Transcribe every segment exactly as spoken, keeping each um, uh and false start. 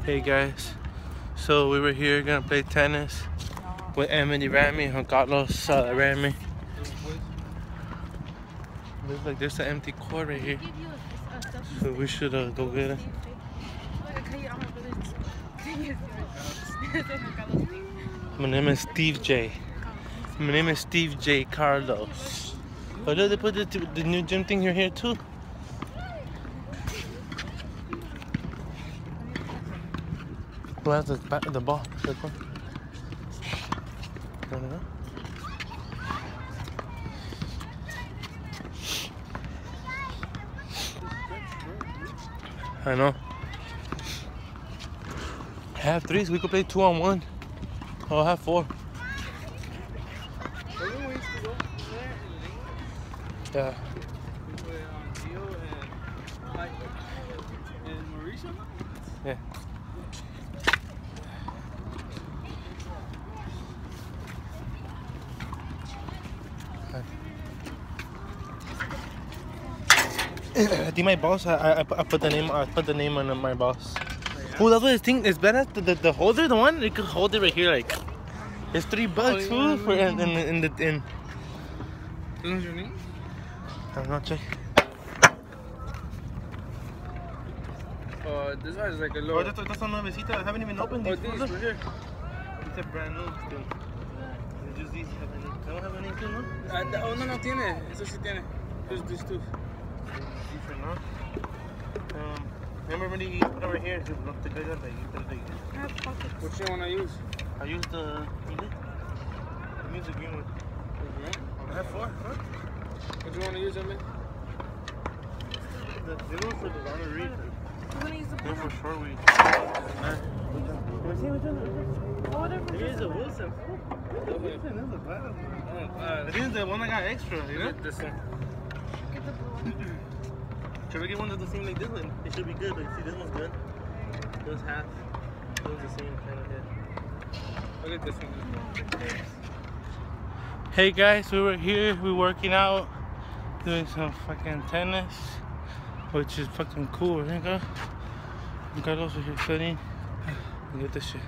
Hey guys, so we were here gonna play tennis with Emily Rami and Carlos uh, Rami. Looks like there's an empty court right here, so we should uh, go get it. My name is Steve J. My name is Steve J. Carlos. Oh look, they put the, the new gym thing here, here too. Who has the, the ball? This one? I don't know. I know. I have three, so we could play two on one. I'll have four. Yeah. Yeah. I think my boss. I, I I put the name. I put the name on my boss. Oh, that's what this thing is better. The, the the holder, the one you can hold it right here. Like it's three bucks, fool, oh, yeah, for in in in the in. What's your name? I'm not check. Oh, this one is like a low. Oh, that's that's one nuevecita. I haven't even opened these. Oh, these right here. It's a brand new still. It's just these have any. They don't have anything, no? Uh, oh, no, no tiene. Eso sí tiene. Just these two. Different, no? Um, remember when you put over here? Just look together, like you put it like. Which one I use? I use the. I use the green one. The green? I have four, huh? What do you want to use, Emily? The blue one for the longer read. You want to use the blue for short read. Whatever. It is a Wilson. The Wilson is a bad one. Oh, uh, this is the one that got extra, you know? This one. Get the blue one. Should we get one that's the same like this one? It should be good. Like, see, this one's good. This one's half. This one's the same kind of head. Look at this one. Hey guys, we were here, we were working out, doing some fucking tennis, which is fucking cool, right, girl? Carlos was here studying. Look at this shit.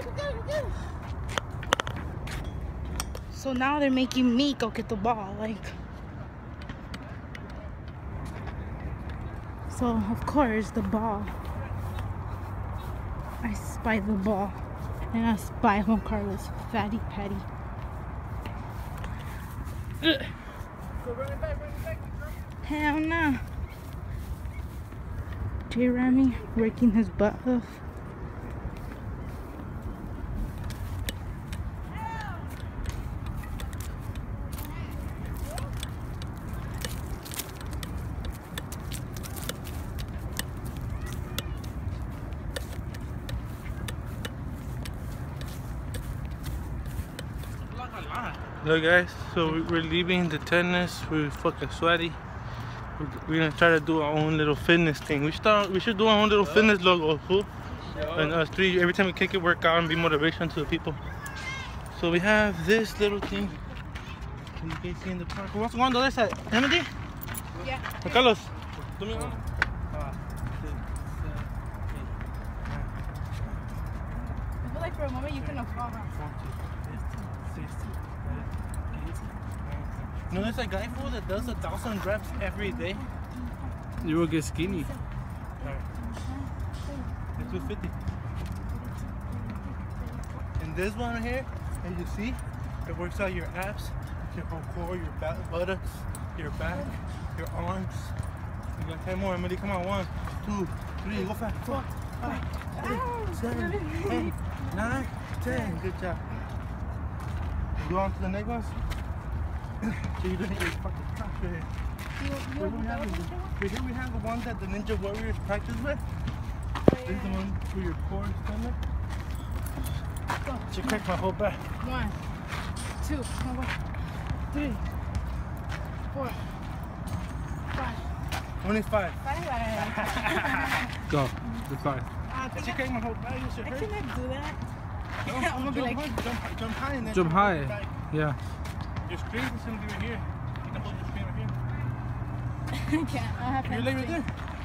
So now they're making me go get the ball, like. So of course the ball. I spy the ball, and I spy Juan Carlos, fatty patty. Ugh. Go run it back, run it back. Hell no. J Rami working his butt off. Look guys, so we- we're leaving the tennis. We're fucking sweaty. We're, we're gonna try to do our own little fitness thing. We should start, we should do our own little fitness logo, fool. And us three, every time we kick it, work out and be motivation to the people. So we have this little thing. Can you guys see in the park? What's going on the other side? Emily? Yeah. Juan Carlos, do me one. I feel like for a moment you couldn't fall down. You know, there's a guy fool that does a thousand reps every day. You will get skinny. It's two fifty. And this one right here, as you see, it works out your abs, your whole core, your back, buttocks, your back, your arms. You got ten more, Emily. Come on, one, two, three, go fast. Four, five, six, seven, eight, nine, ten. Good job. Go on to the next ones. So you're doing your fucking trash right here. You, Right here we have the- right here we have the one that the Ninja Warriors practice with. This is the one for your core stomach. She cracked my whole back. One, two, one, three, four, five. Only five. Five. Go. The five. She cracked my whole back. You should I hurt. cannot do that. No, I'm gonna be jump like- high, jump, jump high and then Jump hold high. your back. Yeah. Your screen is gonna be right here. You can hold your screen right here. I can't. I have Your leg right there.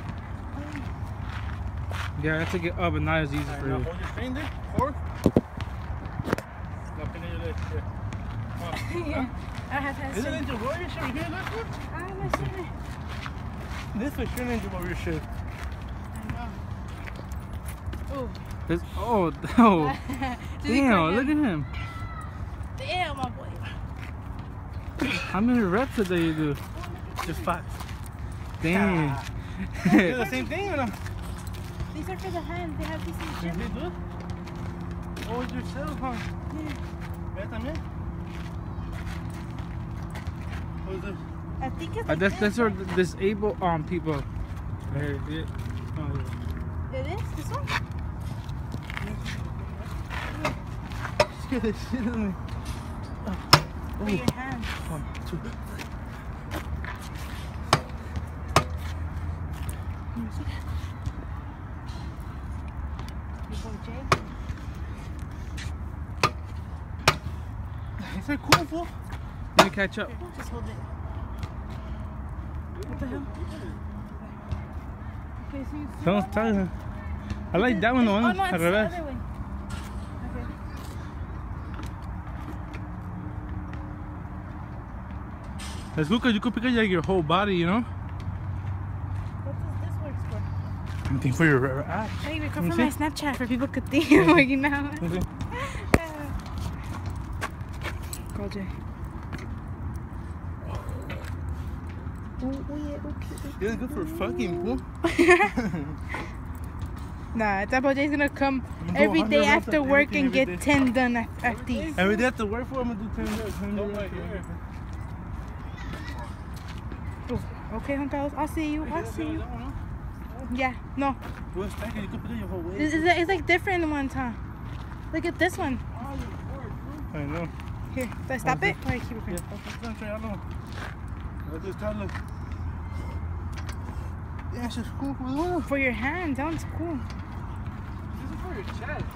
Yeah, I have to get up and not as easy Alright, for now you. hold your screen there. Forward. Now pin in your leg. Here. Come on. Yeah. I have had Isn't some. it Ninja Warrior shit right here? Look, look. Ah, my son. This is sure Ninja Warrior shit. I know. Ooh. It's, oh, oh. Did he Damn, crack look him? at him. Damn, my boy. How many reps a day you do? Just five. Damn. You do the same thing or no? These are for the hands. They have these in the You gym. did good? Oh, it's yourself, huh? Yeah. ¿Ves también? What is this? I think it's Uh, like that's this, that's for right? disabled um people. There, yeah. Oh, yeah. It is? This one? Scare the shit out of me. For your hands. One, two. Your boy Jay. Is that cool, fool? Let me catch up. Here, just hold it. What the hell? Okay, so you see Sounds that tight, one? huh? I like that one, the Oh, one no, at it's the revés. other way. Okay. That's good because you could pick up like your whole body, you know? What does this work for? I'm thinking for your abs. Hey, record Let me for my see. Snapchat for people could think I'm working out. Let me see. Call Jay. Oh, oh yeah, okay. Yeah, it's good for fucking, fool. Nah, Double J's gonna come I'm gonna do every one day hundred reps after of work everything and every get day. ten done at, at these. Every day after work for, I'm gonna do ten reps. ten Go reps right for here. everything. Oh, okay, Juan Carlos, I'll see you. I'll see you. That one, huh? Yeah, no. Well, it's tight 'cause you could pick up your whole weight. It's, it's, it's like different ones, huh? Look at this one. I know. Here, do I stop it? Or I keep it Yeah, going? let's go try, I know. Let's just try to look. Yeah, it's just cool. Cool. For your hands, that one's cool. This is for your chest.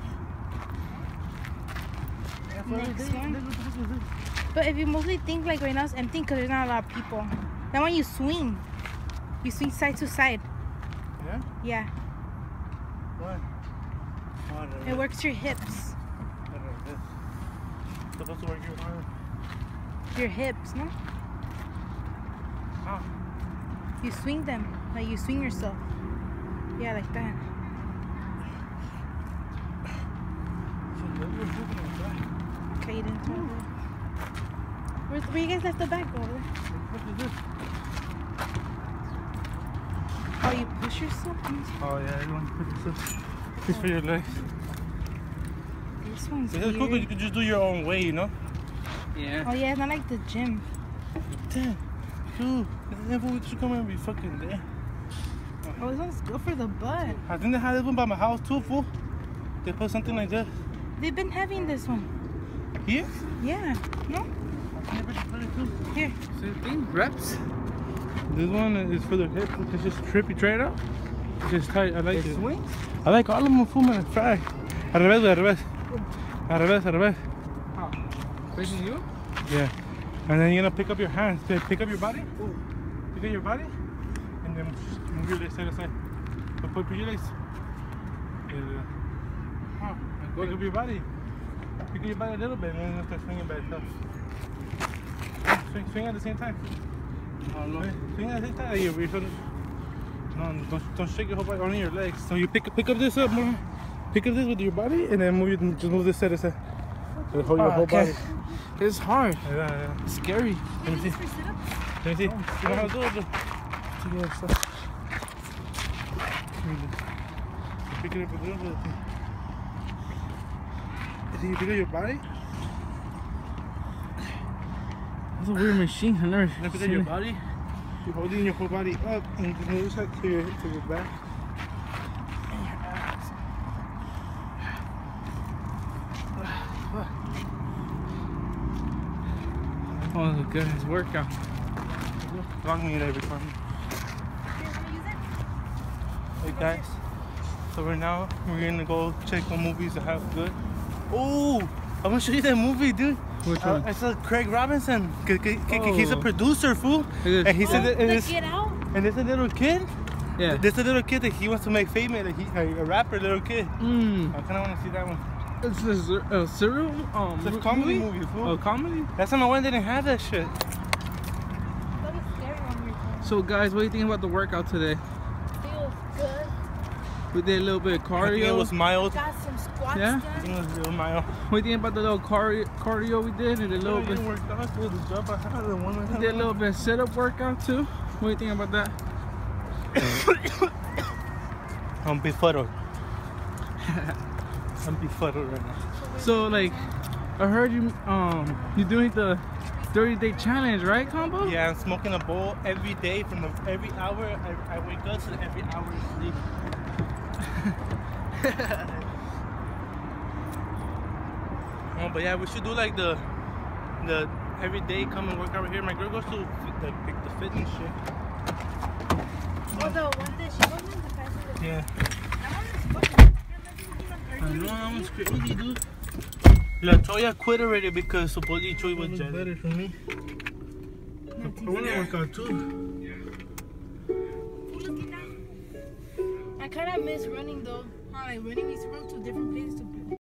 Yeah, for Next every day. one. Look, look, look, look, look. But if you mostly think like right now it's empty because there's not a lot of people. That one you swing. You swing side to side. Yeah? Yeah. One. One. It works your hips. It's supposed to work your arm. Your hips, no? How? You swing them. Like you swing yourself. Yeah, like that. Okay, you didn't tell me. Where's, where you guys left the bag over there? What is this? Oh, you push yourself? Oh yeah, you want to put this up. It's for your legs. This one's It's cool because weird. you can just do your own way, you know? Yeah. Oh yeah, it's not like the gym. Damn. Dude, never we should come and be fucking there. Oh, this one's good for the butt. I think they had this one by my house too, fool. They put something like this. They've been having this one. Here? Yeah. No? I never put it too. Here. Same thing. Reps. This one is for the hips. It's just trippy trade out. It's just tight. I like It it. swings? I like all of them, fool, man. Fry. Al revés, al revés. Al revés, al revés. How? Facing you? Yeah. And then you're gonna pick up your hands. Pick pick up your body. Pick up your body. And then move your legs side to side. But put your legs. Yeah. Huh. Pick up your body. Pick up your body a little bit and then start swinging by itself. Swing, swing at the same time. Oh, no. Swing at the same time. You're, you're sort of, no, don't, don't shake your whole body, only your legs. So you pick, pick up this up more. Pick up this with your body and then move your, just move this side to side. So hold your Oh, whole okay. body. It's hard. Yeah, yeah. It's scary. Let me see. For sit-ups? Let me see. You know how to do it? Together, so. Pick it up a little bit. See, you pick up your body. It's a weird machine. I've never Then pick up seen your it. body. You're holding your whole body up and just move this to your, to your back. And your ass. Oh, it's a good it's workout. Long me in every corner. Hey guys, so right now we're gonna go check what movies that have good. Oh, I'm gonna show you that movie, dude. Which Uh, one? I saw Craig Robinson. C- c- c- He's a Oh. producer, fool. It is. And he Oh, said that the it is, Get Out? and there's a little kid. Yeah. There's a little kid that he wants to make famous. Like he, a rapper, little kid. Mm. I kind of want to see that one. It's this uh, serial um, It's a comedy movie, fool. Oh, comedy? That's time I went, didn't have that shit. That was scary when we were going. So, guys, what do you think about the workout today? Feels good. We did a little bit of I think cardio. it was mild. Got some squats Yeah? I done. think it was a little mild. What do you think about the little cardio, cardio we did? And a little Yeah, bit. it worked out. It was the job I had. The one I We had. did a little bit of sit-up workout too. What do you think about that? I'm befuddled. I'm befuddled right now. So, like, I heard you um you doing the thirty day challenge, right, Combo? Yeah, I'm smoking a bowl every day from the, every hour I, I wake up to every hour I sleep. Oh, but yeah, we should do like the the every day come and work out here. My girl goes to fit- the, the fitness shit. Oh, the one that she goes in, the faster the Yeah. That one is fucking. I know that one's crazy, dude. La Toya quit already because supposedly Troy was better for me. I want to work out too. I kind of miss running though. Huh, like running, we used to run to different places to